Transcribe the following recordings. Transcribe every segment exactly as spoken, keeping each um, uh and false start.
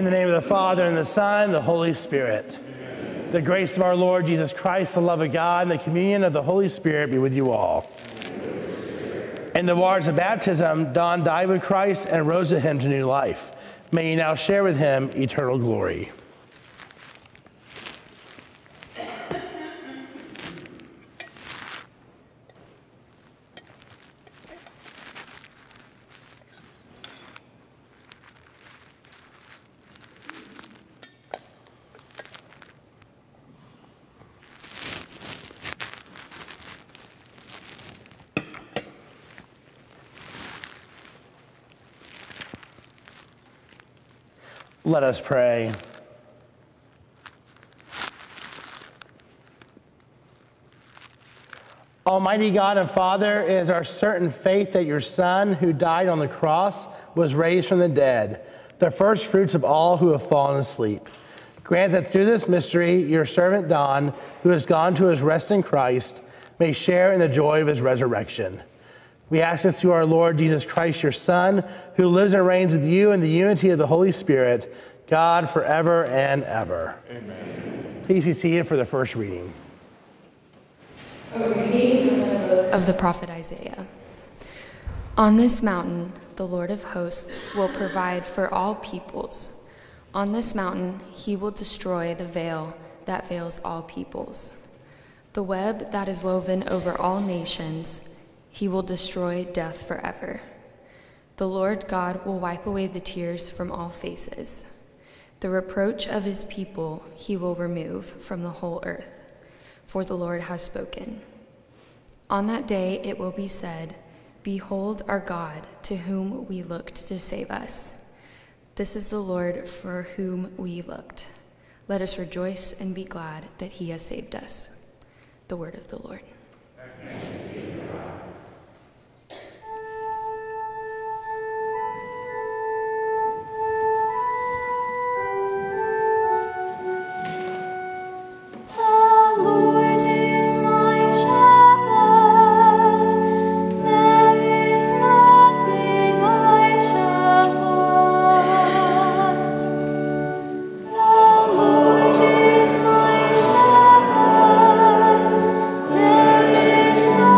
In the name of the Father, and the Son, and the Holy Spirit. Amen. The grace of our Lord Jesus Christ, the love of God, and the communion of the Holy Spirit be with you all. In the waters of baptism, Don died with Christ and rose with him to new life. May you now share with him eternal glory. Let us pray. Almighty God and Father, it is our certain faith that your Son, who died on the cross, was raised from the dead, the first fruits of all who have fallen asleep. Grant that through this mystery, your servant Don, who has gone to his rest in Christ, may share in the joy of his resurrection. We ask this through our Lord Jesus Christ, your Son, who lives and reigns with you in the unity of the Holy Spirit, God forever and ever. Amen. Please be seated for the first reading. A reading from the book of the prophet Isaiah. On this mountain, the Lord of hosts will provide for all peoples. On this mountain, he will destroy the veil that veils all peoples. The web that is woven over all nations, he will destroy death forever. The Lord God will wipe away the tears from all faces. The reproach of his people he will remove from the whole earth, for the Lord has spoken. On that day it will be said, "Behold our God, to whom we looked to save us. This is the Lord for whom we looked. Let us rejoice and be glad that he has saved us." The word of the Lord. There is no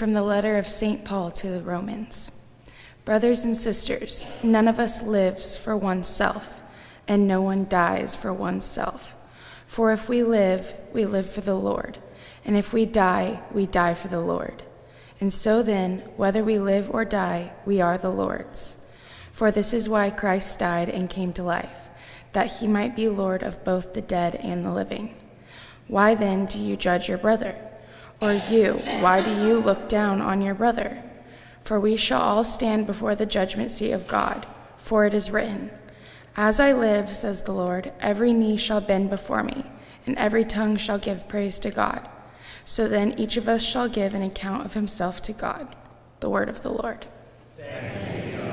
From the letter of Saint Paul to the Romans. Brothers and sisters, none of us lives for oneself, and no one dies for oneself. For if we live, we live for the Lord, and if we die, we die for the Lord. And so then, whether we live or die, we are the Lord's. For this is why Christ died and came to life, that he might be Lord of both the dead and the living. Why then do you judge your brother? Or you, why do you look down on your brother? For we shall all stand before the judgment seat of God, for it is written, As I live, says the Lord, every knee shall bend before me, and every tongue shall give praise to God. So then each of us shall give an account of himself to God. The word of the Lord. Thanks be to God.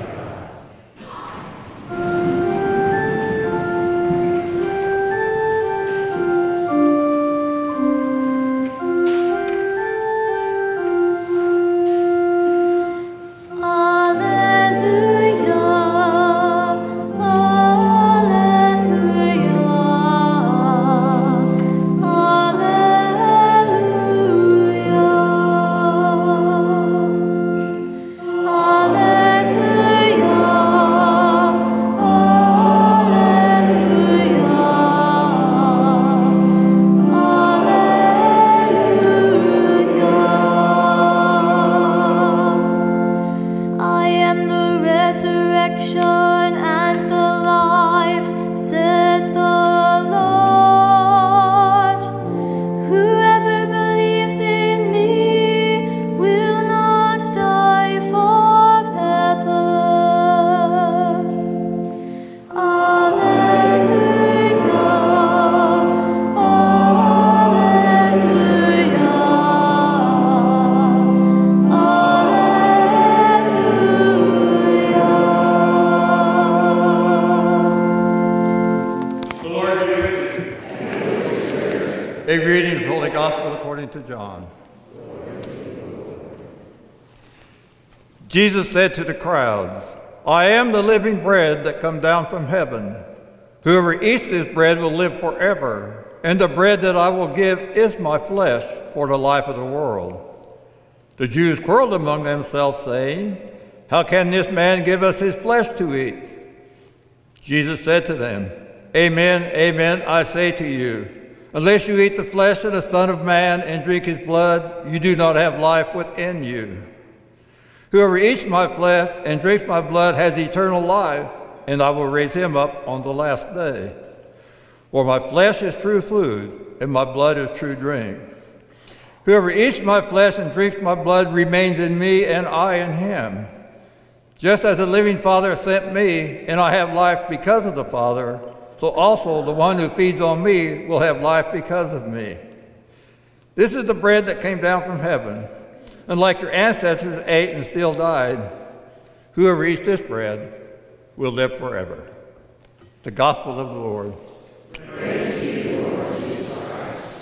A reading from the Gospel according to John. Jesus said to the crowds, I am the living bread that come down from heaven. Whoever eats this bread will live forever, and the bread that I will give is my flesh for the life of the world. The Jews quarreled among themselves, saying, How can this man give us his flesh to eat? Jesus said to them, Amen, amen, I say to you, unless you eat the flesh of the Son of Man and drink his blood, you do not have life within you. Whoever eats my flesh and drinks my blood has eternal life, and I will raise him up on the last day. For my flesh is true food, and my blood is true drink. Whoever eats my flesh and drinks my blood remains in me, and I in him. Just as the living Father sent me, and I have life because of the Father, so also the one who feeds on me will have life because of me. This is the bread that came down from heaven, and like your ancestors ate and still died, whoever eats this bread will live forever. The Gospel of the Lord. Praise to you, Lord Jesus Christ.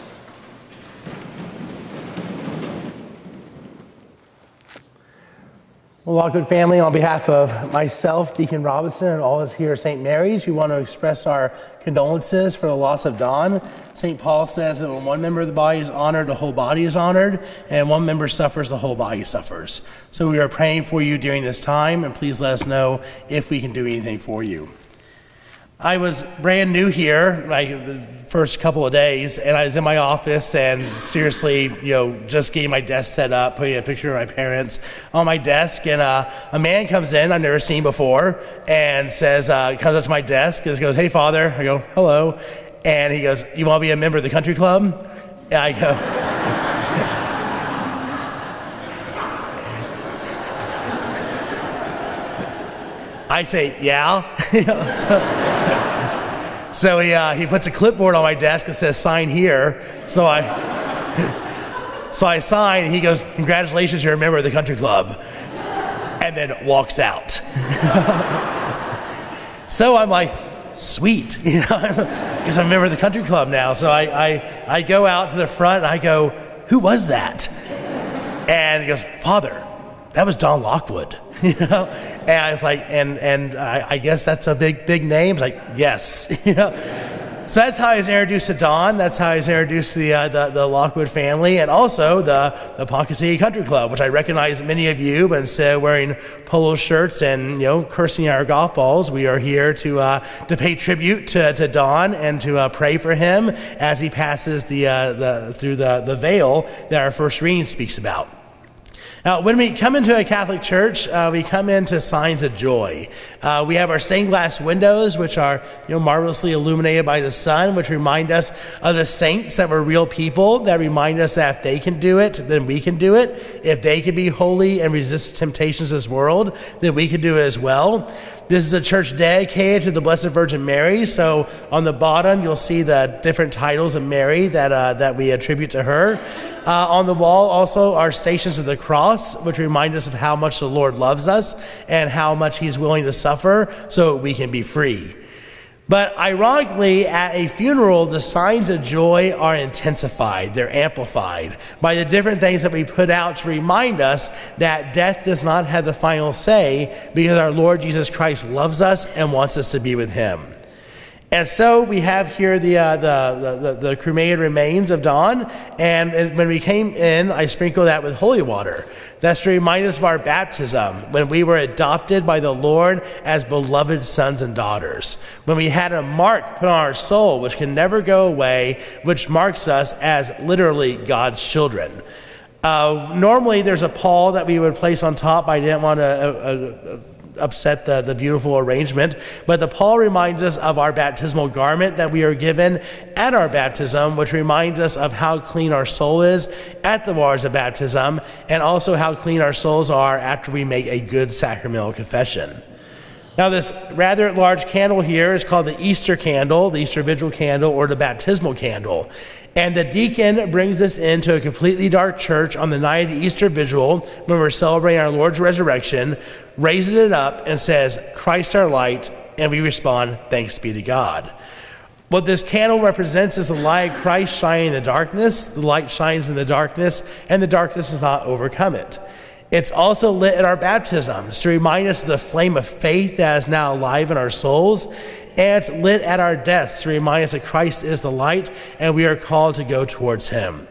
Well, Lockwood family, on behalf of myself, Deacon Robinson, and all of us here at Saint Mary's, we want to express our condolences for the loss of Don. Saint Paul says that when one member of the body is honored, the whole body is honored, and one member suffers, the whole body suffers. So we are praying for you during this time, and please let us know if we can do anything for you. I was brand new here, like the first couple of days, and I was in my office and seriously, you know, just getting my desk set up, putting a picture of my parents on my desk, and uh, a man comes in I've never seen before and says, uh, comes up to my desk and goes, "Hey, Father." I go, "Hello," and he goes, "You want to be a member of the country club?" And I go, I say, "Yeah." so, So he, uh, he puts a clipboard on my desk that says sign here. So I, so I sign, and he goes, "Congratulations, you're a member of the country club," and then walks out. So I'm like, sweet, you know, because I'm a member of the country club now. So I, I, I go out to the front and I go, "Who was that?" And he goes, "Father, that was Don Lockwood." You know, and I was like, and and I, I guess that's a big big name. It's like, yes, you know. So that's how I was introduced to Don. That's how I was introduced to the, uh, the, the Lockwood family, and also the, the Ponca City Country Club, which I recognize many of you, but instead of wearing polo shirts and, you know, cursing our golf balls, we are here to uh, to pay tribute to, to Don and to uh, pray for him as he passes the, uh, the through the, the veil that our first reading speaks about. Now, when we come into a Catholic church, uh, we come into signs of joy. Uh, we have our stained glass windows, which are, you know, marvelously illuminated by the sun, which remind us of the saints that were real people, that remind us that if they can do it, then we can do it. If they can be holy and resist temptations of this world, then we can do it as well. This is a church dedicated to the Blessed Virgin Mary, so on the bottom you'll see the different titles of Mary that uh, that we attribute to her. Uh, on the wall also are Stations of the Cross, which remind us of how much the Lord loves us and how much he's willing to suffer so we can be free. But ironically, at a funeral, the signs of joy are intensified, they're amplified by the different things that we put out to remind us that death does not have the final say, because our Lord Jesus Christ loves us and wants us to be with him. And so we have here the, uh, the, the, the cremated remains of Don, and, and when we came in, I sprinkled that with holy water. That's to remind us of our baptism, when we were adopted by the Lord as beloved sons and daughters. When we had a mark put on our soul, which can never go away, which marks us as literally God's children. Uh, normally there's a pall that we would place on top. I didn't want to uh, uh, upset the, the beautiful arrangement, but the pall reminds us of our baptismal garment that we are given at our baptism, which reminds us of how clean our soul is at the waters of baptism, and also how clean our souls are after we make a good sacramental confession. Now, this rather large candle here is called the Easter candle, the Easter Vigil candle, or the baptismal candle. And the deacon brings us into a completely dark church on the night of the Easter Vigil, when we're celebrating our Lord's resurrection, raises it up and says, "Christ our light," and we respond, "Thanks be to God." What this candle represents is the light of Christ shining in the darkness. The light shines in the darkness, and the darkness does not overcome it. It's also lit at our baptisms to remind us of the flame of faith that is now alive in our souls. And it's lit at our deaths to remind us that Christ is the light and we are called to go towards him.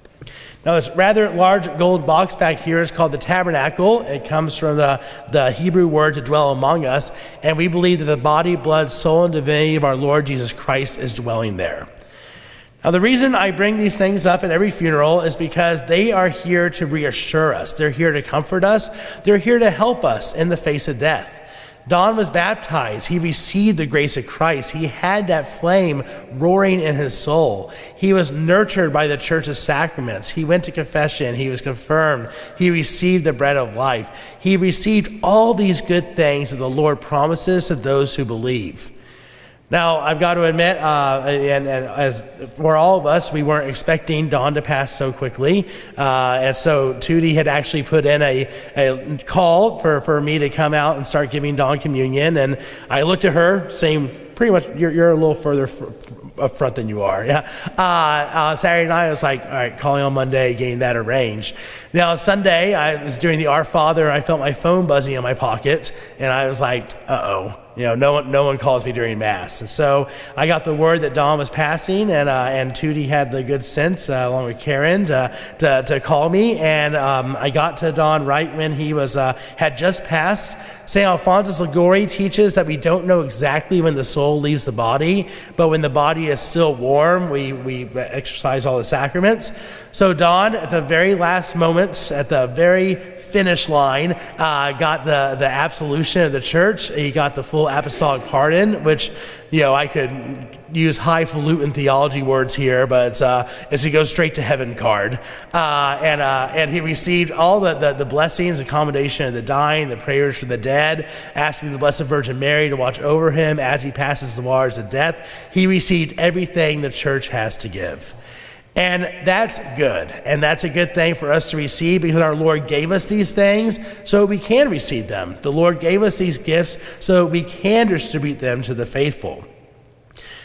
Now, this rather large gold box back here is called the tabernacle. It comes from the, the Hebrew word to dwell among us, and we believe that the body, blood, soul, and divinity of our Lord Jesus Christ is dwelling there. Now, the reason I bring these things up at every funeral is because they are here to reassure us. They're here to comfort us. They're here to help us in the face of death. Don was baptized. He received the grace of Christ. He had that flame roaring in his soul. He was nurtured by the church's sacraments. He went to confession. He was confirmed. He received the bread of life. He received all these good things that the Lord promises to those who believe. Now, I've got to admit, uh, and, and as for all of us, we weren't expecting Don to pass so quickly. Uh, and so Tootie had actually put in a, a call for, for me to come out and start giving Don communion. And I looked at her saying, pretty much, you're, you're a little further up front than you are. Yeah. Uh, uh, Saturday night, I was like, all right, calling on Monday, getting that arranged. Now, Sunday, I was doing the Our Father, and I felt my phone buzzing in my pocket. And I was like, uh-oh. You know, no one, no one calls me during Mass. And so I got the word that Don was passing, and uh, and Tootie had the good sense, uh, along with Karen, to, to, to call me. And um, I got to Don right when he was uh, had just passed. Saint Alphonsus Liguori teaches that we don't know exactly when the soul leaves the body, but when the body is still warm, we, we exercise all the sacraments. So Don, at the very last moments, at the very finish line, uh, got the, the absolution of the church. He got the full apostolic pardon, which, you know, I could use highfalutin theology words here, but it's, uh, it's a go straight to heaven card. Uh, and, uh, and he received all the, the, the blessings, the commendation of the dying, the prayers for the dead, asking the Blessed Virgin Mary to watch over him as he passes the waters of death. He received everything the church has to give. And that's good. And that's a good thing for us to receive, because our Lord gave us these things so we can receive them. The Lord gave us these gifts so we can distribute them to the faithful.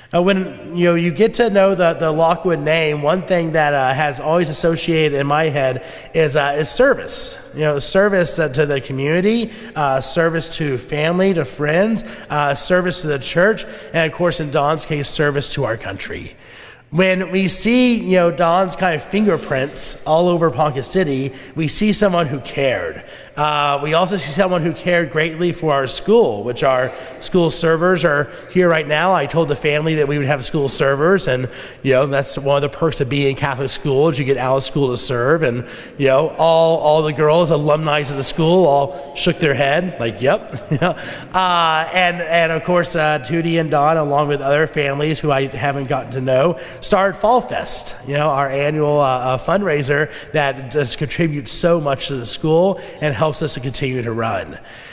Uh, when you know you get to know the, the Lockwood name, one thing that uh, has always associated in my head is uh, is service. You know, service uh, to the community, uh, service to family, to friends, uh, service to the church, and of course, in Don's case, service to our country. When we see, you know, Don's kind of fingerprints all over Ponca City, we see someone who cared. Uh, we also see someone who cared greatly for our school, which our school servers are here right now. I told the family that we would have school servers, and, you know, that's one of the perks of being in Catholic school, is you get out of school to serve. And, you know, all, all the girls, alumni of the school, all shook their head, like, yep. uh, and, and, of course, uh, Tootie and Don, along with other families who I haven't gotten to know, started Fall Fest, you know, our annual uh, uh, fundraiser that does contribute so much to the school and helps us to continue to run.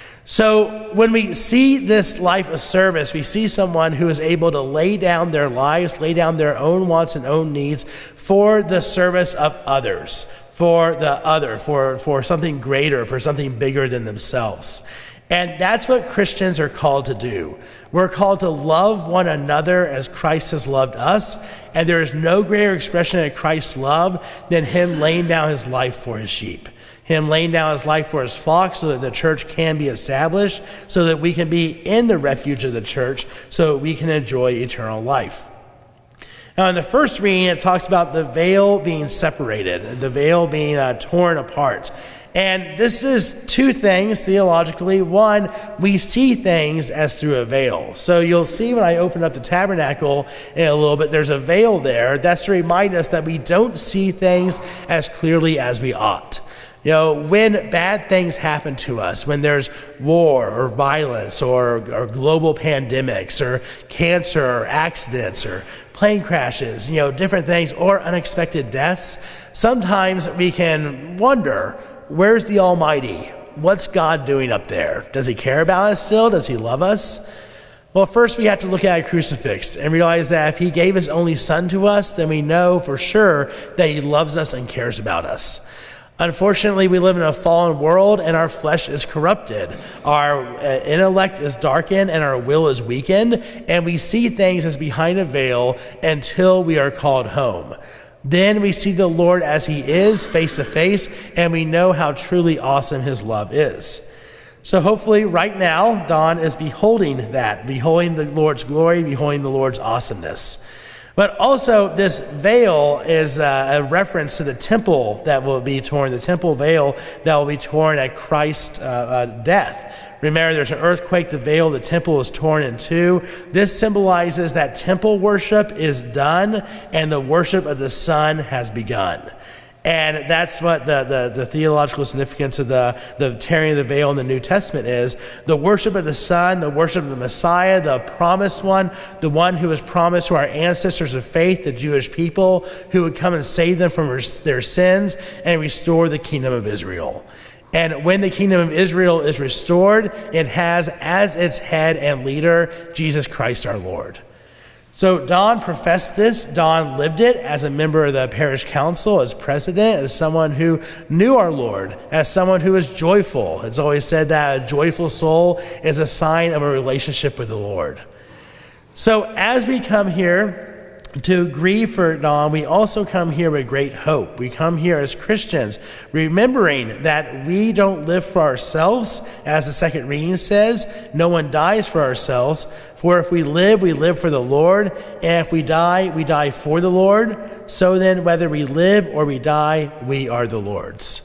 So when we see this life of service, we see someone who is able to lay down their lives, lay down their own wants and own needs for the service of others, for the other, for, for something greater, for something bigger than themselves. And that's what Christians are called to do. We're called to love one another as Christ has loved us, and there is no greater expression of Christ's love than him laying down his life for his sheep, him laying down his life for his flock so that the church can be established, so that we can be in the refuge of the church, so that we can enjoy eternal life. Now, in the first reading, it talks about the veil being separated, the veil being uh, torn apart. And this is two things theologically. One, we see things as through a veil. So you'll see when I open up the tabernacle in a little bit, there's a veil there. That's to remind us that we don't see things as clearly as we ought. You know, when bad things happen to us, when there's war or violence or, or global pandemics or cancer or accidents or plane crashes, you know, different things, or unexpected deaths, sometimes we can wonder, where's the Almighty? What's God doing up there? Does he care about us still? Does he love us? Well, first we have to look at a crucifix and realize that if he gave his only son to us, then we know for sure that he loves us and cares about us. Unfortunately, we live in a fallen world and our flesh is corrupted. Our uh, intellect is darkened and our will is weakened, and we see things as behind a veil until we are called home. Then we see the Lord as he is, face to face, and we know how truly awesome his love is. So hopefully right now, Don is beholding that, beholding the Lord's glory, beholding the Lord's awesomeness. But also this veil is uh, a reference to the temple that will be torn, the temple veil that will be torn at Christ's uh, uh, death. Remember, there's an earthquake, the veil, the temple is torn in two. This symbolizes that temple worship is done and the worship of the Son has begun. And that's what the, the, the theological significance of the, the tearing of the veil in the New Testament is. The worship of the Son, the worship of the Messiah, the promised one, the one who was promised to our ancestors of faith, the Jewish people, who would come and save them from their sins and restore the kingdom of Israel. And when the kingdom of Israel is restored, it has as its head and leader Jesus Christ our Lord. So Don professed this. Don lived it as a member of the parish council, as president, as someone who knew our Lord, as someone who is joyful. It's always said that a joyful soul is a sign of a relationship with the Lord. So as we come here to grieve for Don, we also come here with great hope. We come here as Christians, remembering that we don't live for ourselves, as the second reading says. No one dies for ourselves. For if we live, we live for the Lord, and if we die, we die for the Lord. So then, whether we live or we die, we are the Lord's.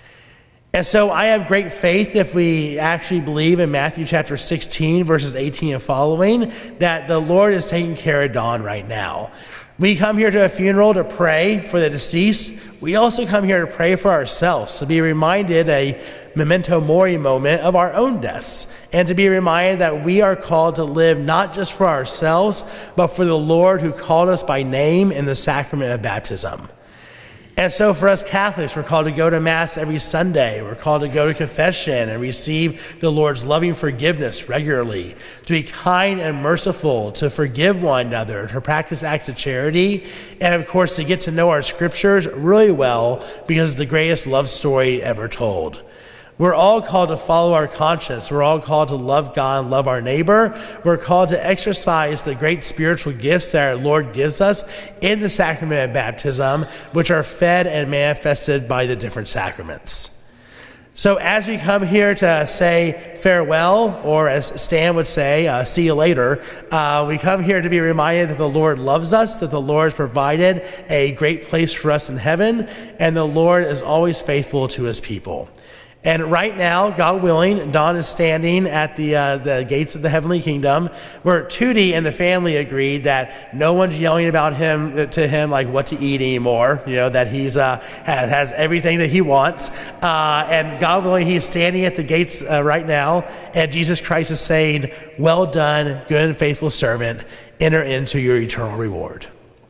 And so I have great faith, if we actually believe in Matthew chapter sixteen, verses eighteen and following, that the Lord is taking care of Don right now. We come here to a funeral to pray for the deceased. We also come here to pray for ourselves, to be reminded, a memento mori moment, of our own deaths, and to be reminded that we are called to live not just for ourselves, but for the Lord who called us by name in the sacrament of baptism. And so for us Catholics, we're called to go to Mass every Sunday. We're called to go to confession and receive the Lord's loving forgiveness regularly, to be kind and merciful, to forgive one another, to practice acts of charity, and of course to get to know our scriptures really well, because it's the greatest love story ever told. We're all called to follow our conscience. We're all called to love God and love our neighbor. We're called to exercise the great spiritual gifts that our Lord gives us in the sacrament of baptism, which are fed and manifested by the different sacraments. So as we come here to say farewell, or as Stan would say, uh, see you later, uh, we come here to be reminded that the Lord loves us, that the Lord has provided a great place for us in heaven, and the Lord is always faithful to his people. And right now, God willing, Don is standing at the uh, the gates of the heavenly kingdom, where Tootie and the family agreed that no one's yelling about him to him like what to eat anymore. You know, that he's uh, has, has everything that he wants. Uh, and God willing, he's standing at the gates uh, right now, and Jesus Christ is saying, "Well done, good and faithful servant. Enter into your eternal reward."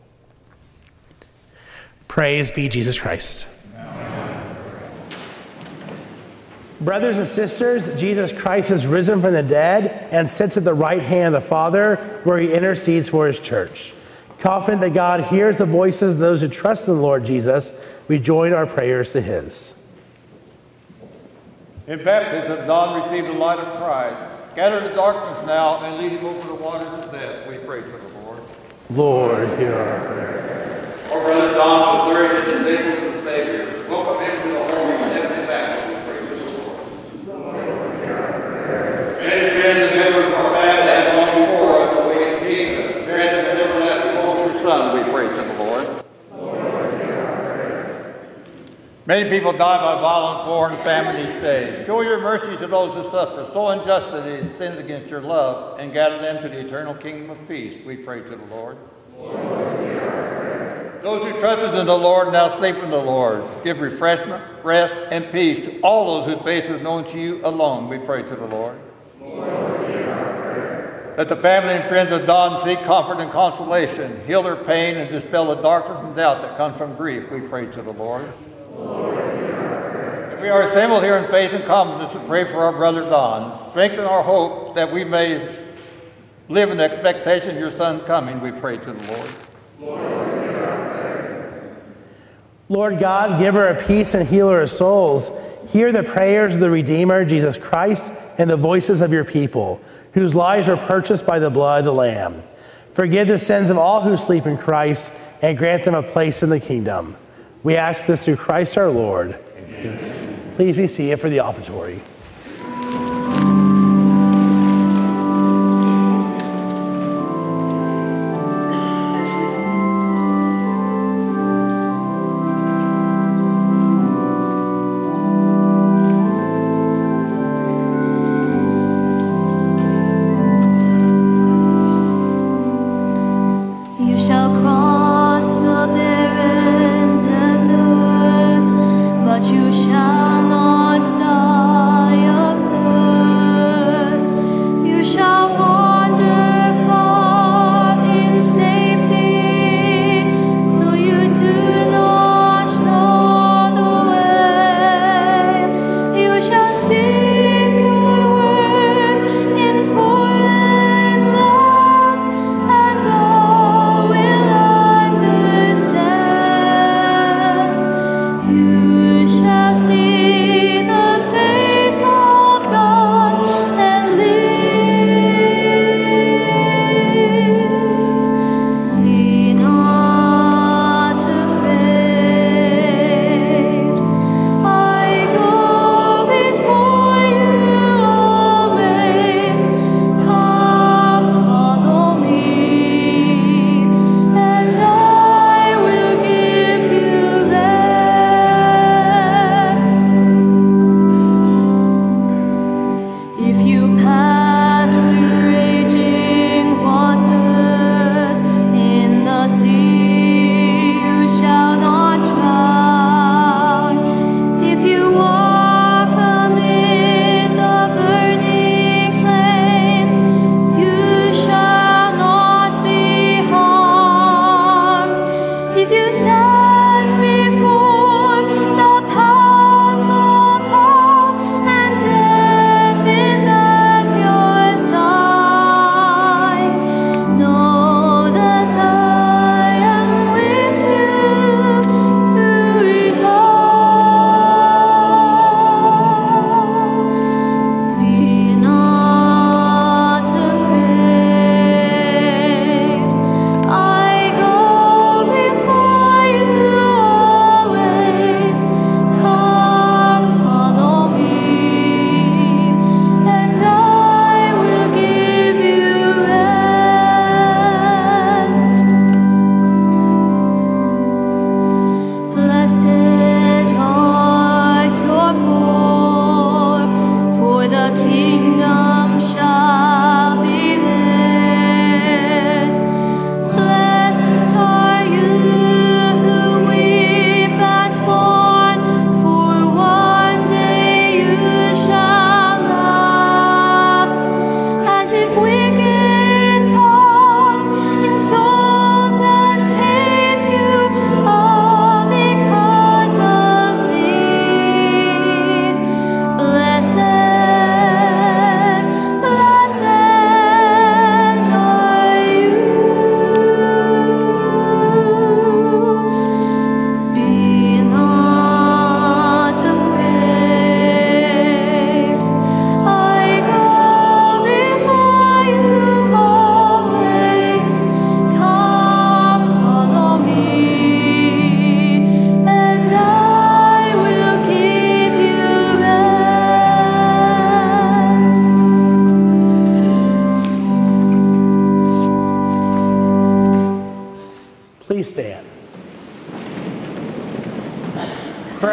Praise be Jesus Christ. Brothers and sisters, Jesus Christ has risen from the dead and sits at the right hand of the Father, where he intercedes for his church. Confident that God hears the voices of those who trust in the Lord Jesus, we join our prayers to his. In baptism, Don received the light of Christ. Scatter the darkness now and lead him over the waters of death. We pray for the Lord. Lord, hear our prayer. Our brother Don was buried in the name of the Savior. Welcome him to the holy and heavenly baptism. And his friends and members of our family have gone before us, but we can keep them. Grant them an everlasting hope of your Son, we pray to the Lord. Lord, many people die by violent war and famine these days. Show your mercy to those who suffer so unjustly they sins against your love, and gather them to the eternal kingdom of peace, we pray to the Lord. Lord, those who trusted in the Lord now sleep in the Lord. Give refreshment, rest, and peace to all those whose faith is known to you alone, we pray to the Lord. Let the family and friends of Don seek comfort and consolation, heal their pain, and dispel the darkness and doubt that comes from grief, we pray to the Lord. Lord, we are assembled here in faith and confidence to pray for our brother Don. Strengthen our hope that we may live in the expectation of your Son's coming, we pray to the Lord. Lord, Lord God, giver of peace and healer of souls, hear the prayers of the Redeemer, Jesus Christ, and the voices of your people, whose lives were purchased by the blood of the Lamb. Forgive the sins of all who sleep in Christ, and grant them a place in the kingdom. We ask this through Christ our Lord. Amen. Please be seated for the offertory. You shall not die.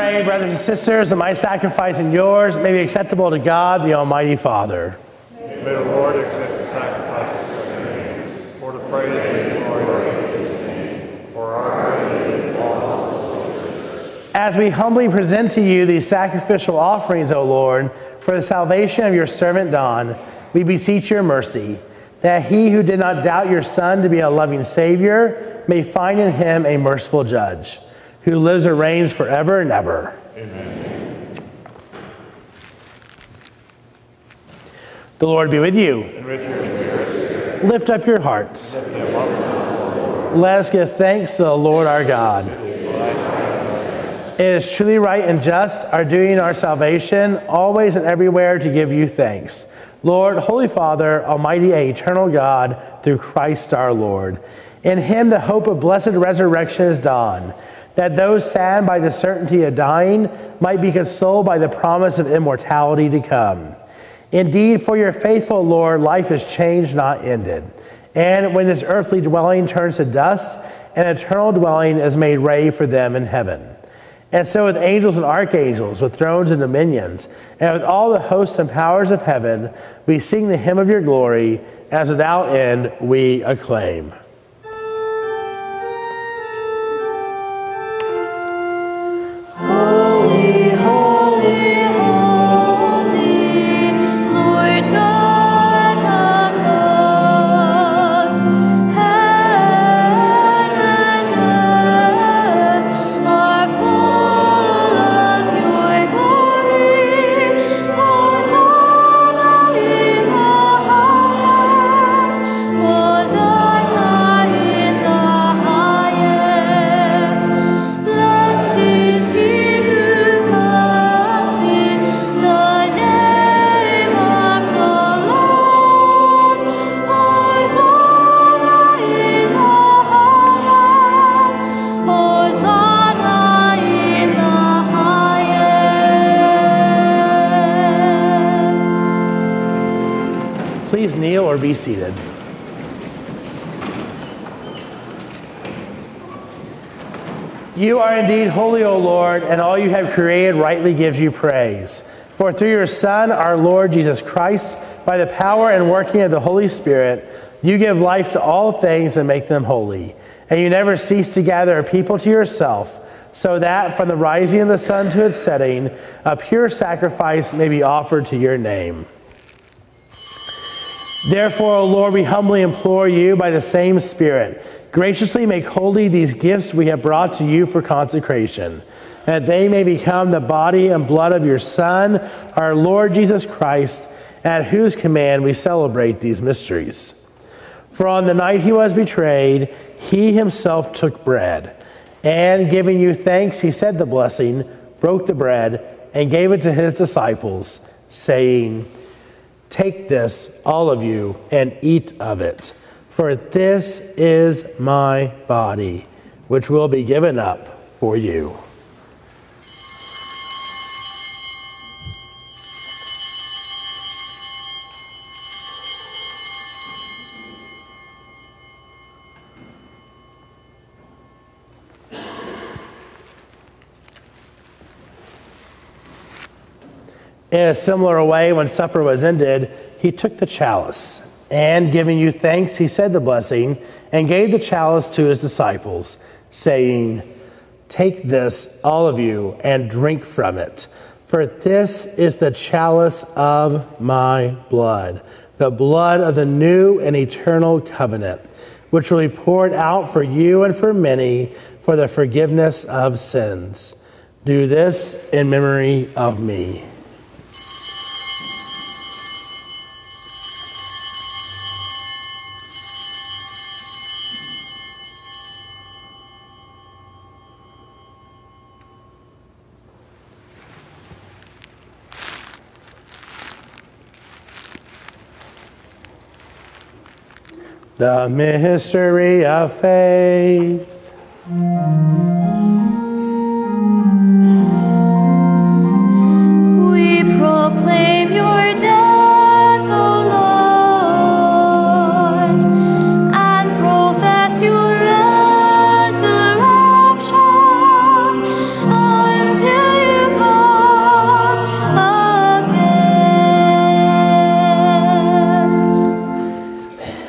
pray, brothers and sisters, that my sacrifice and yours may be acceptable to God, the Almighty Father. May the Lord accept the sacrifices of your hands, for the praise and glory of his name, for our good and all souls. As we humbly present to you these sacrificial offerings, O Lord, for the salvation of your servant Don, we beseech your mercy, that he who did not doubt your Son to be a loving Savior may find in him a merciful judge, who lives and reigns forever and ever. Amen. The Lord be with you. And with your spirit. Lift up your hearts. Lift them up to the Lord. Let us give thanks to the Lord our God. It is truly right and just, our duty and our salvation, always and everywhere to give you thanks. Lord, Holy Father, Almighty and eternal God, through Christ our Lord. In him the hope of blessed resurrection is dawned, that those saddened by the certainty of dying might be consoled by the promise of immortality to come. Indeed, for your faithful Lord, life is changed, not ended. And when this earthly dwelling turns to dust, an eternal dwelling is made ready for them in heaven. And so with angels and archangels, with thrones and dominions, and with all the hosts and powers of heaven, we sing the hymn of your glory, as without end we acclaim. Holy, holy, holy, Lord God of hosts, heaven and earth are full of your glory. Hosanna in the highest, Hosanna in the highest. Blessed is he who comes in the name of the Lord. Hosanna in the highest, Hosanna in the highest. Please kneel or be seated. You are indeed holy, O Lord, and all you have created rightly gives you praise. For through your Son, our Lord Jesus Christ, by the power and working of the Holy Spirit, you give life to all things and make them holy. And you never cease to gather a people to yourself, so that from the rising of the sun to its setting, a pure sacrifice may be offered to your name. Therefore, O Lord, we humbly implore you by the same Spirit, graciously make holy these gifts we have brought to you for consecration, that they may become the body and blood of your Son, our Lord Jesus Christ, at whose command we celebrate these mysteries. For on the night he was betrayed, he himself took bread, and giving you thanks, he said the blessing, broke the bread, and gave it to his disciples, saying, "Take this, all of you, and eat of it. For this is my body, which will be given up for you." In a similar way, when supper was ended, he took the chalice, and giving you thanks, he said the blessing, and gave the chalice to his disciples, saying, "Take this, all of you, and drink from it. For this is the chalice of my blood, the blood of the new and eternal covenant, which will be poured out for you and for many for the forgiveness of sins. Do this in memory of me." The mystery of faith. We proclaim your death, O Lord, and profess your resurrection until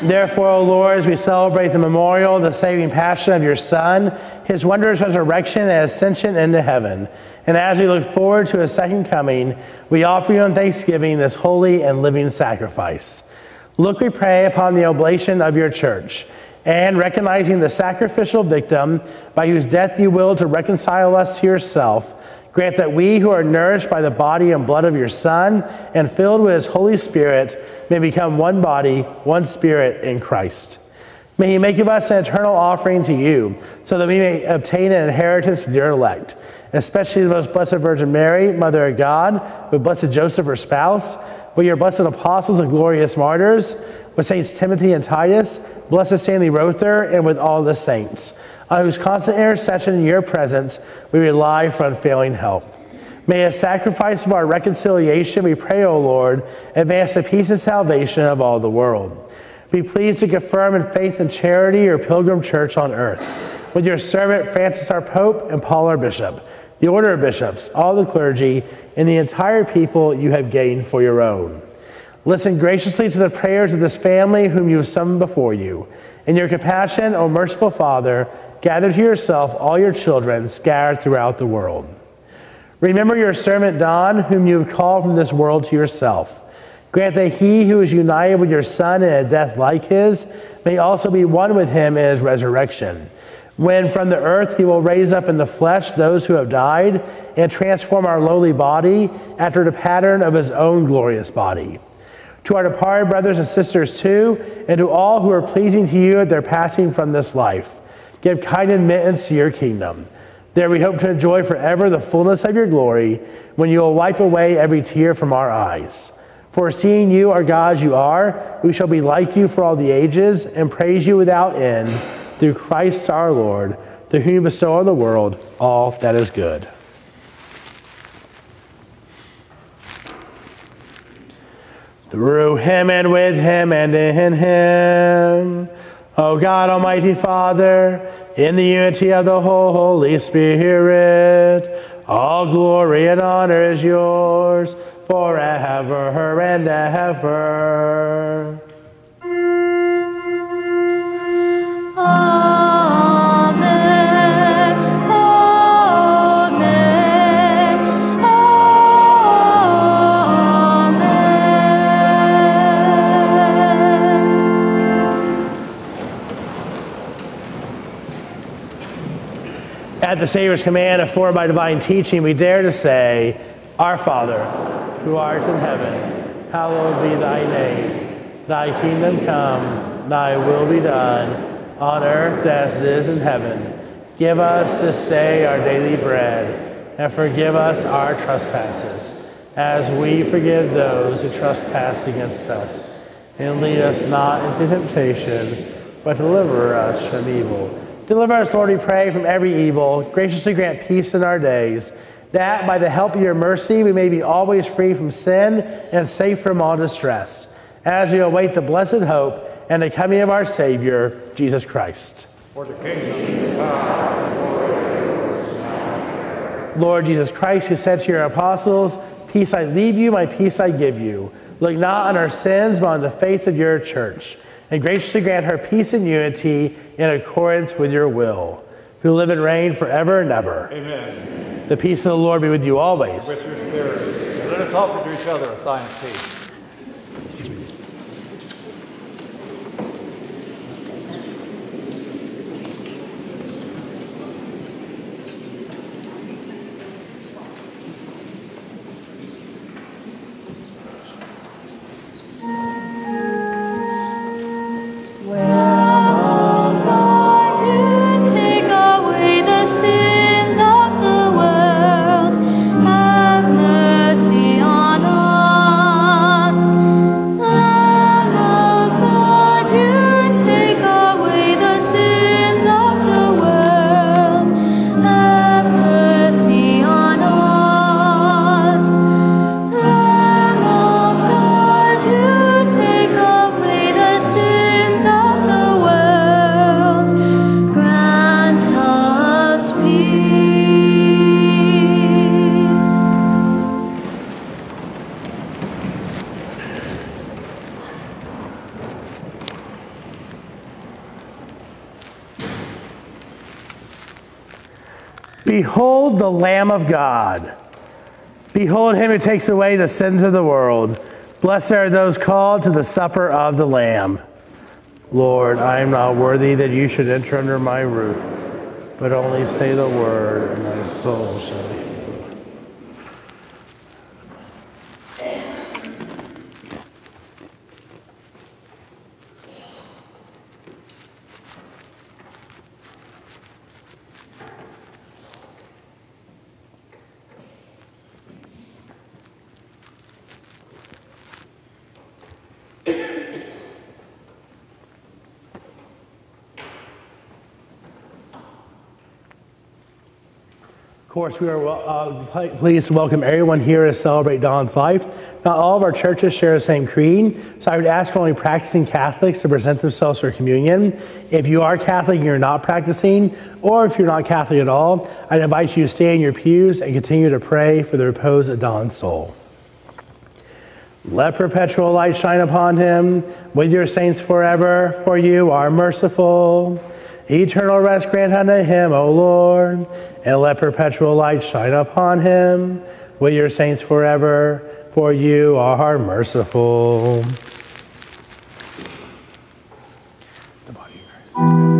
Therefore, O Lord, as we celebrate the memorial, the saving passion of your Son, his wondrous resurrection and ascension into heaven, and as we look forward to his second coming, we offer you in thanksgiving this holy and living sacrifice. Look, we pray, upon the oblation of your church, and recognizing the sacrificial victim by whose death you will to reconcile us to yourself, grant that we who are nourished by the body and blood of your Son and filled with his Holy Spirit may become one body, one spirit in Christ. May he make of us an eternal offering to you, so that we may obtain an inheritance with your elect, especially the most blessed Virgin Mary, Mother of God, with blessed Joseph, her spouse, with your blessed apostles and glorious martyrs, with Saints Timothy and Titus, blessed Stanley Rother, and with all the saints, on whose constant intercession in your presence we rely for unfailing help. May a sacrifice of our reconciliation, we pray, O Lord, advance the peace and salvation of all the world. Be pleased to confirm in faith and charity your pilgrim church on earth, with your servant Francis our Pope and Paul our Bishop, the order of bishops, all the clergy, and the entire people you have gained for your own. Listen graciously to the prayers of this family whom you have summoned before you. In your compassion, O merciful Father, gather to yourself all your children scattered throughout the world. Remember your servant Don, whom you have called from this world to yourself. Grant that he who is united with your Son in a death like his may also be one with him in his resurrection, when from the earth he will raise up in the flesh those who have died and transform our lowly body after the pattern of his own glorious body. To our departed brothers and sisters too, and to all who are pleasing to you at their passing from this life, give kind admittance to your kingdom. There we hope to enjoy forever the fullness of your glory, when you will wipe away every tear from our eyes. For seeing you are God as you are, we shall be like you for all the ages, and praise you without end, through Christ our Lord, to whom you bestow on the world all that is good. Through him and with him and in him, O God, Almighty Father, in the unity of the Holy Spirit, all glory and honor is yours forever and ever. Amen. Amen. Amen. At the Savior's command, afforded by divine teaching, we dare to say, Our Father, who art in heaven, hallowed be thy name. Thy kingdom come, thy will be done, on earth as it is in heaven. Give us this day our daily bread, and forgive us our trespasses, as we forgive those who trespass against us. And lead us not into temptation, but deliver us from evil. Deliver us, Lord, we pray, from every evil. Graciously grant peace in our days, that by the help of your mercy we may be always free from sin and safe from all distress, as we await the blessed hope and the coming of our Savior, Jesus Christ. For the kingdom, the power, and glory, Lord Jesus Christ, who said to your apostles, Peace I leave you, my peace I give you. Look not on our sins, but on the faith of your church, and graciously grant her peace and unity in accordance with your will, who live and reign forever and ever. Amen. The peace of the Lord be with you always. With your spirit. And let us offer to each other a sign of peace. Have mercy on us. Behold the Lamb of God. Behold him who takes away the sins of the world. Blessed are those called to the supper of the Lamb. Lord, I am not worthy that you should enter under my roof, but only say the word, and my soul shall be healed. Of course, we are uh, pleased to welcome everyone here to celebrate Don's life. Not all of our churches share the same creed, so I would ask only practicing Catholics to present themselves for communion. If you are Catholic and you're not practicing, or if you're not Catholic at all, I'd invite you to stay in your pews and continue to pray for the repose of Don's soul. Let perpetual light shine upon him, with your saints forever, for you are merciful. Eternal rest grant unto him, O Lord, and let perpetual light shine upon him, with your saints forever, for you are merciful. The body of Christ.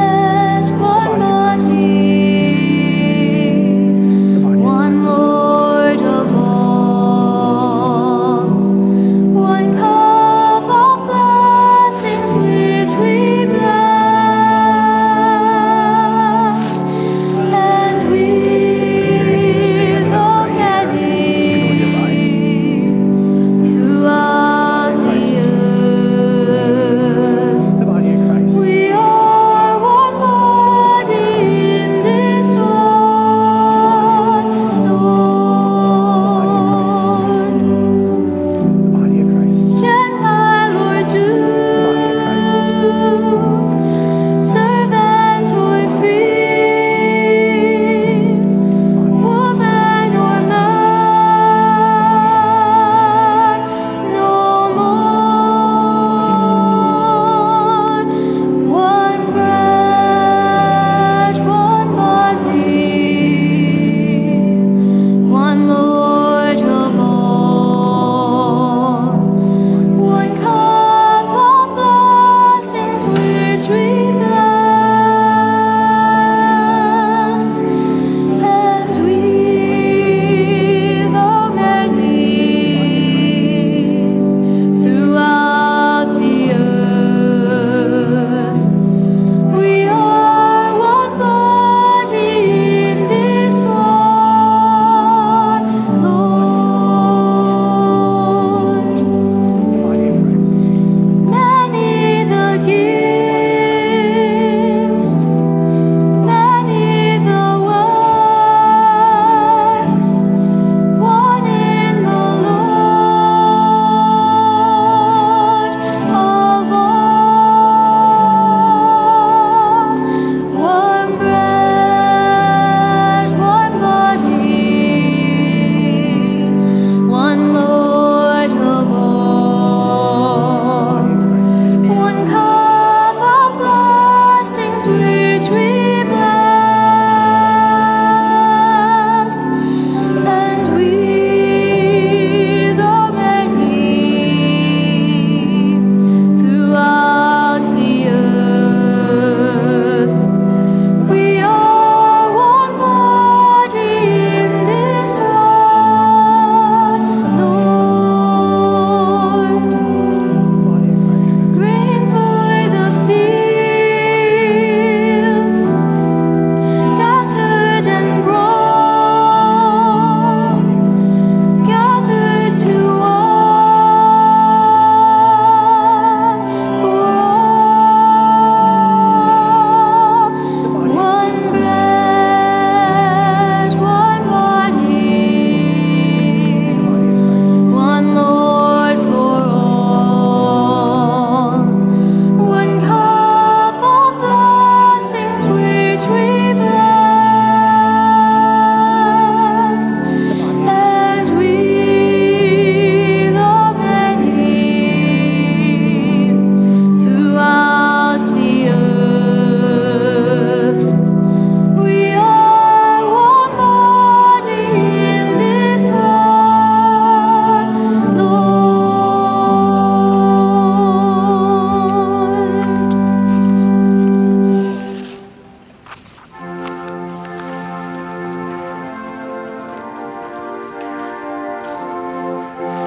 One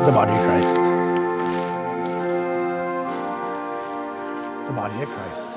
The body of Christ. The body of Christ.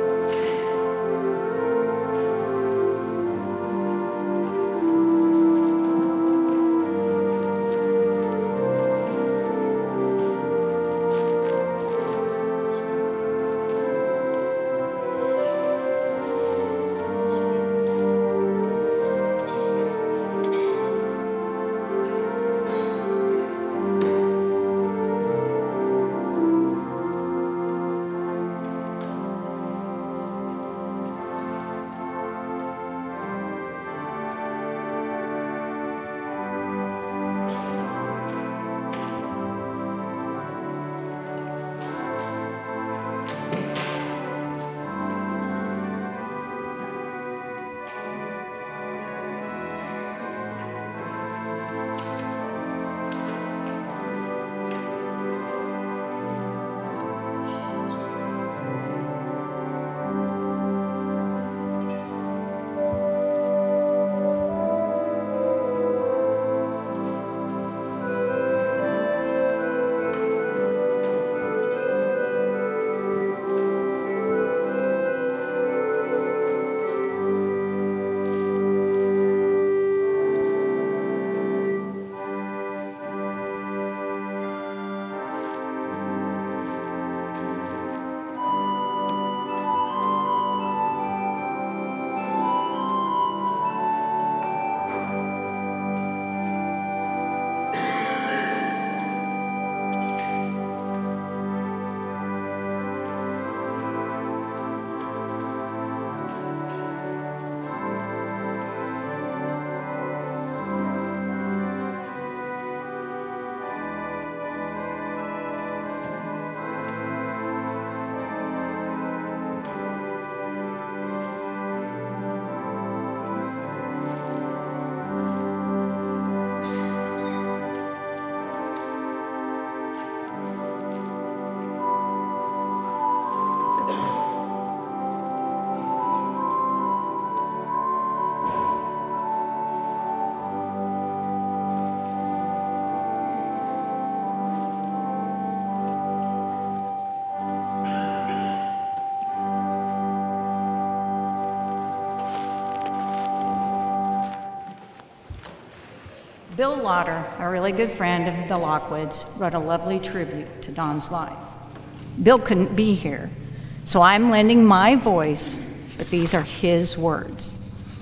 Bill Lauder, a really good friend of the Lockwoods, wrote a lovely tribute to Don's life. Bill couldn't be here, so I'm lending my voice, but these are his words.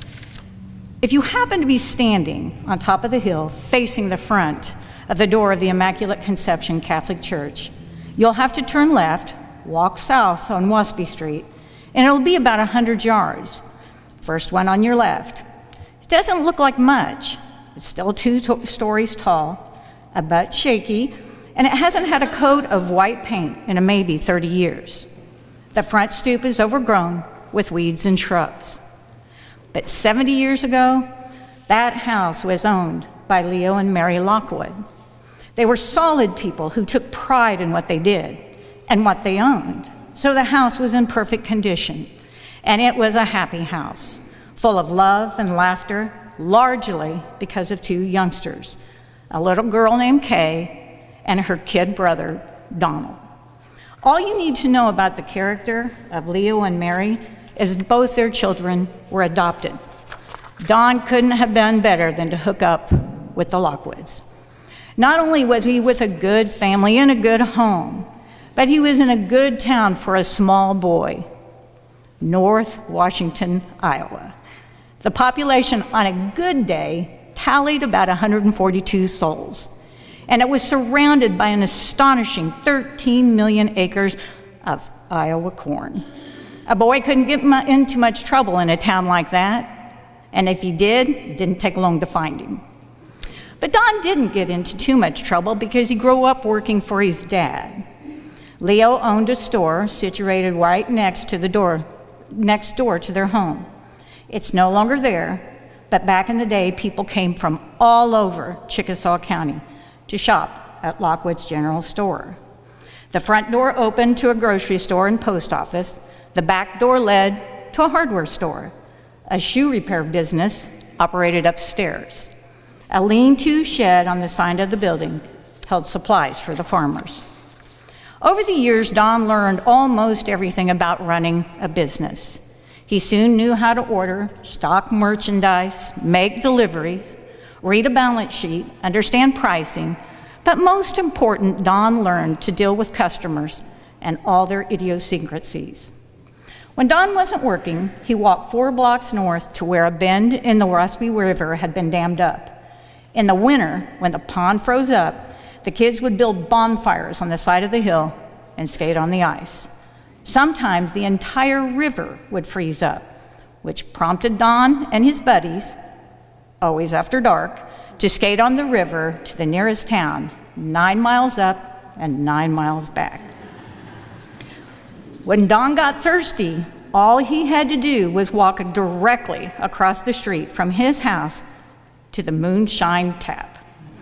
If you happen to be standing on top of the hill facing the front of the door of the Immaculate Conception Catholic Church, you'll have to turn left, walk south on Waspy Street, and it'll be about one hundred yards. First one on your left. It doesn't look like much. It's still two to- stories tall, a bit shaky, and it hasn't had a coat of white paint in a maybe thirty years. The front stoop is overgrown with weeds and shrubs. But seventy years ago, that house was owned by Leo and Mary Lockwood. They were solid people who took pride in what they did and what they owned. So the house was in perfect condition, and it was a happy house, full of love and laughter, largely because of two youngsters, a little girl named Kay and her kid brother, Donald. All you need to know about the character of Leo and Mary is both their children were adopted. Don couldn't have done better than to hook up with the Lockwoods. Not only was he with a good family in a good home, but he was in a good town for a small boy, North Washington, Iowa. The population on a good day tallied about one hundred forty-two souls, and it was surrounded by an astonishing thirteen million acres of Iowa corn. A boy couldn't get mu- into much trouble in a town like that, and if he did, it didn't take long to find him. But Don didn't get into too much trouble because he grew up working for his dad. Leo owned a store situated right next to the door, next door to their home. It's no longer there, but back in the day, people came from all over Chickasaw County to shop at Lockwood's General Store. The front door opened to a grocery store and post office. The back door led to a hardware store. A shoe repair business operated upstairs. A lean-to shed on the side of the building held supplies for the farmers. Over the years, Don learned almost everything about running a business. He soon knew how to order, stock merchandise, make deliveries, read a balance sheet, understand pricing, but most important, Don learned to deal with customers and all their idiosyncrasies. When Don wasn't working, he walked four blocks north to where a bend in the Rossby River had been dammed up. In the winter, when the pond froze up, the kids would build bonfires on the side of the hill and skate on the ice. Sometimes the entire river would freeze up, which prompted Don and his buddies, always after dark, to skate on the river to the nearest town, nine miles up and nine miles back. When Don got thirsty, all he had to do was walk directly across the street from his house to the moonshine tap.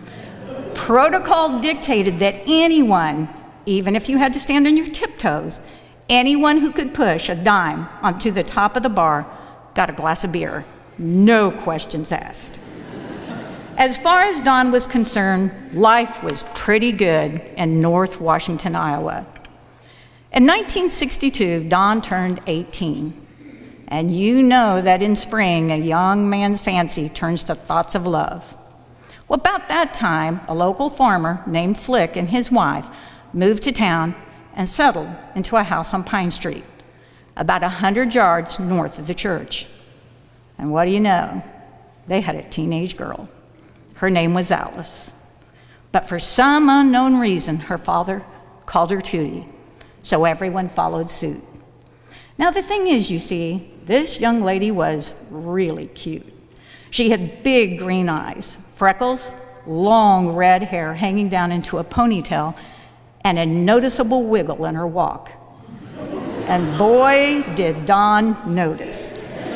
Protocol dictated that anyone, even if you had to stand on your tiptoes, anyone who could push a dime onto the top of the bar got a glass of beer, no questions asked. As far as Don was concerned, life was pretty good in North Washington, Iowa. In nineteen sixty-two, Don turned eighteen. And you know that in spring, a young man's fancy turns to thoughts of love. Well, about that time, a local farmer named Flick and his wife moved to town and settled into a house on Pine Street, about a hundred yards north of the church. And what do you know? They had a teenage girl. Her name was Alice. But for some unknown reason, her father called her Tootie, so everyone followed suit. Now, the thing is, you see, this young lady was really cute. She had big green eyes, freckles, long red hair hanging down into a ponytail, and a noticeable wiggle in her walk. And boy, did Don notice.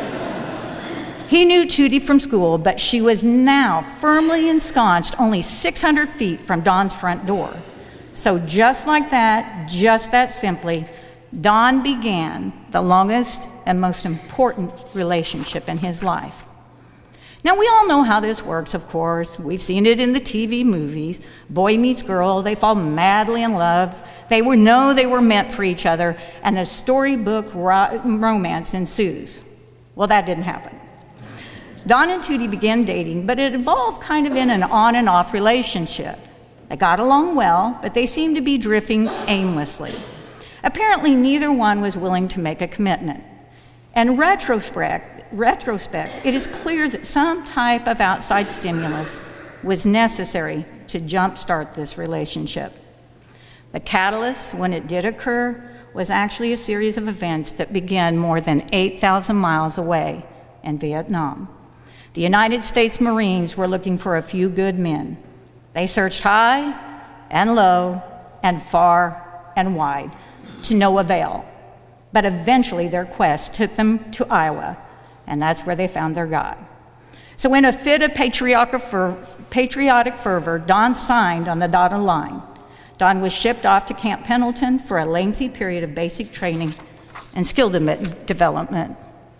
He knew Tootie from school, but she was now firmly ensconced only six hundred feet from Don's front door. So just like that, just that simply, Don began the longest and most important relationship in his life. Now, we all know how this works, of course. We've seen it in the T V movies. Boy meets girl, they fall madly in love. They were, know they were meant for each other, and the storybook ro- romance ensues. Well, that didn't happen. Don and Tootie began dating, but it evolved kind of in an on and off relationship. They got along well, but they seemed to be drifting aimlessly. Apparently, neither one was willing to make a commitment. In retrospect, retrospect, it is clear that some type of outside stimulus was necessary to jumpstart this relationship. The catalyst, when it did occur, was actually a series of events that began more than eight thousand miles away in Vietnam. The United States Marines were looking for a few good men. They searched high and low and far and wide to no avail. But eventually their quest took them to Iowa, and that's where they found their guy. So in a fit of patriotic, fer- patriotic fervor, Don signed on the dotted line. Don was shipped off to Camp Pendleton for a lengthy period of basic training and skill de- development.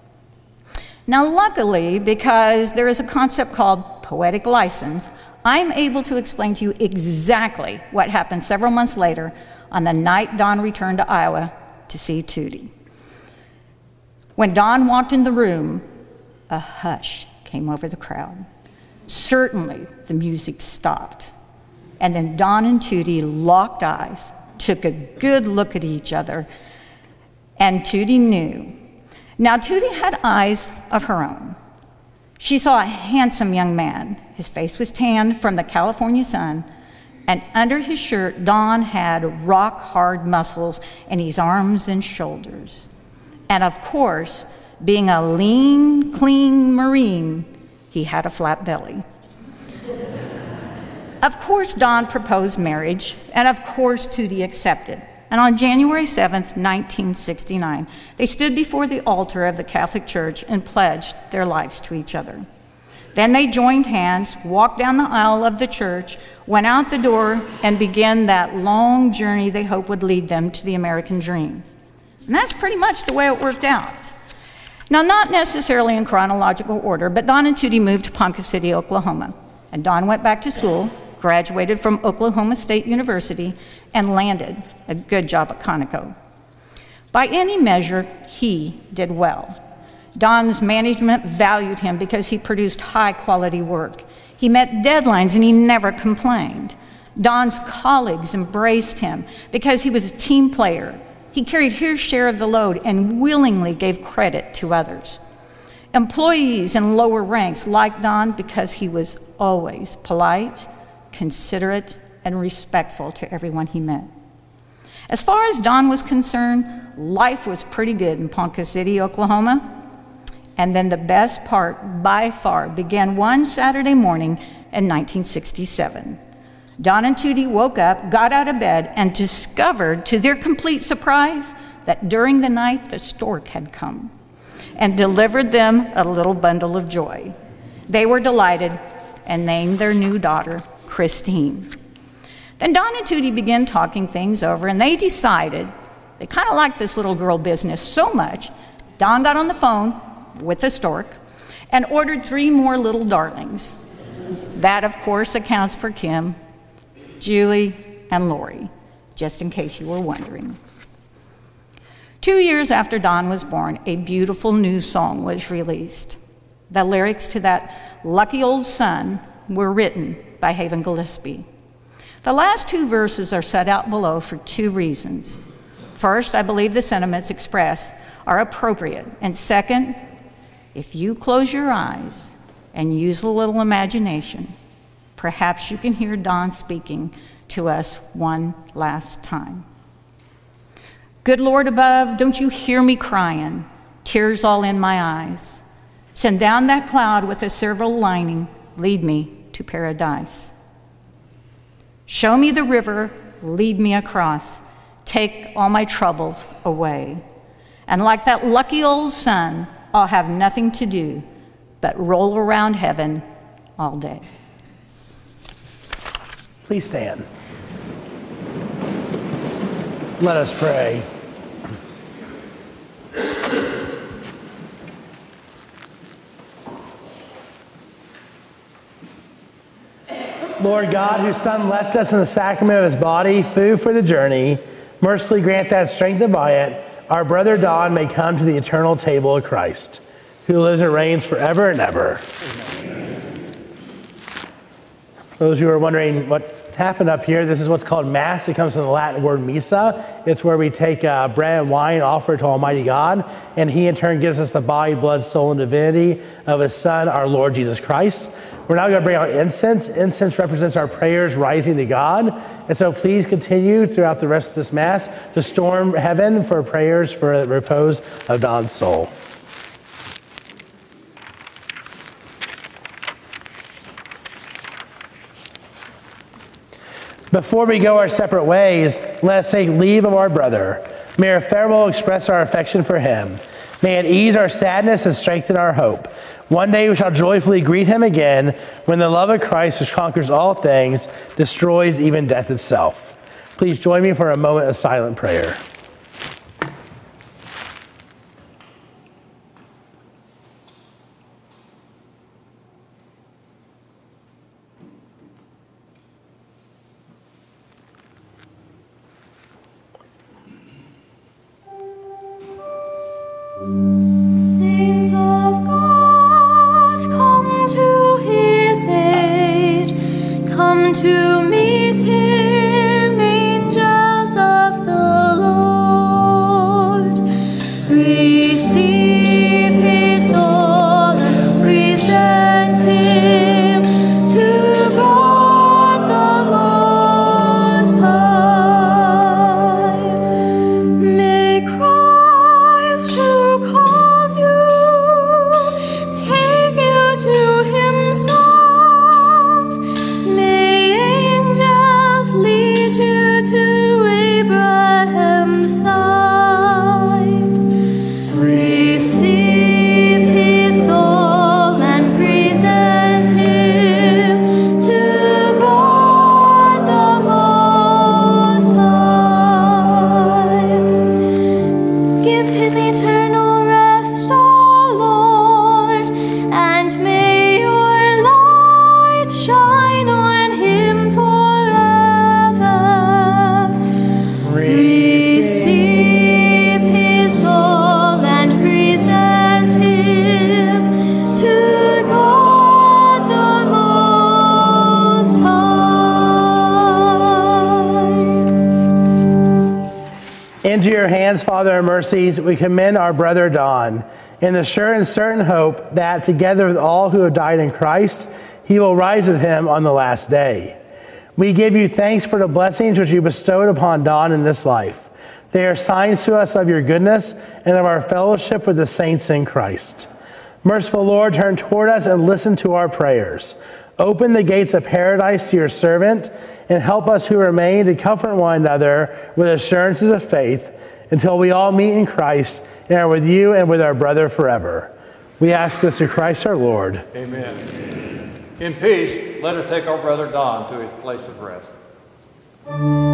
Now, luckily, because there is a concept called poetic license, I'm able to explain to you exactly what happened several months later on the night Don returned to Iowa to see Tootie. When Don walked in the room, a hush came over the crowd. Certainly, the music stopped. And then Don and Tootie locked eyes, took a good look at each other, and Tootie knew. Now, Tootie had eyes of her own. She saw a handsome young man. His face was tanned from the California sun, and under his shirt, Don had rock-hard muscles in his arms and shoulders. And of course, being a lean, clean Marine, he had a flat belly. Of course, Don proposed marriage, and of course, Tootie accepted. And on January seventh, nineteen sixty-nine, they stood before the altar of the Catholic Church and pledged their lives to each other. Then they joined hands, walked down the aisle of the church, went out the door, and began that long journey they hoped would lead them to the American dream. And that's pretty much the way it worked out. Now, not necessarily in chronological order, but Don and Tootie moved to Ponca City, Oklahoma. And Don went back to school, graduated from Oklahoma State University, and landed a good job at Conoco. By any measure, he did well. Don's management valued him because he produced high-quality work. He met deadlines and he never complained. Don's colleagues embraced him because he was a team player. He carried his share of the load and willingly gave credit to others. Employees in lower ranks liked Don because he was always polite, considerate, and respectful to everyone he met. As far as Don was concerned, life was pretty good in Ponca City, Oklahoma. And then the best part, by far, began one Saturday morning in nineteen sixty-seven. Don and Tootie woke up, got out of bed, and discovered, to their complete surprise, that during the night the stork had come and delivered them a little bundle of joy. They were delighted and named their new daughter Christine. Then Don and Tootie began talking things over, and they decided they kind of liked this little girl business so much, Don got on the phone with the stork and ordered three more little darlings. That, of course, accounts for Kim, Julie, and Lori, just in case you were wondering. Two years after Don was born, a beautiful new song was released. The lyrics to that lucky old son were written by Haven Gillespie. The last two verses are set out below for two reasons. First, I believe the sentiments expressed are appropriate. And second, if you close your eyes and use a little imagination, perhaps you can hear Don speaking to us one last time. Good Lord above, don't you hear me crying, tears all in my eyes? Send down that cloud with a silver lining, lead me to paradise. Show me the river, lead me across, take all my troubles away. And like that lucky old son, I'll have nothing to do but roll around heaven all day. Please stand. Let us pray. Lord God, whose Son left us in the sacrament of his body, food for the journey, mercifully grant that, strengthened by it, our brother Don may come to the eternal table of Christ, who lives and reigns forever and ever. Amen. Those who are wondering what happened up here, this is what's called Mass. It comes from the Latin word missa. It's where we take uh, bread and wine, offer it to Almighty God, and he in turn gives us the body, blood, soul, and divinity of his Son, our Lord Jesus Christ. We're now going to bring out incense. Incense represents our prayers rising to God. And so please continue throughout the rest of this Mass to storm heaven for prayers for the repose of Don's soul. Before we go our separate ways, let us take leave of our brother. May our farewell express our affection for him. May it ease our sadness and strengthen our hope. One day we shall joyfully greet him again when the love of Christ, which conquers all things, destroys even death itself. Please join me for a moment of silent prayer. Saints of God, come to his aid, come to meet him, angels of the Lord. Receive his soul and present him to God the Most High. May Christ who called you take you to himself. May angels Into your hands, Father of mercies, we commend our brother Don, in the sure and certain hope that, together with all who have died in Christ, he will rise with him on the last day. We give you thanks for the blessings which you bestowed upon Don in this life. They are signs to us of your goodness and of our fellowship with the saints in Christ. Merciful Lord, turn toward us and listen to our prayers. Open the gates of paradise to your servant, and help us who remain to comfort one another with assurances of faith until we all meet in Christ and are with you and with our brother forever. We ask this through Christ our Lord. Amen. In peace, let us take our brother Don to his place of rest.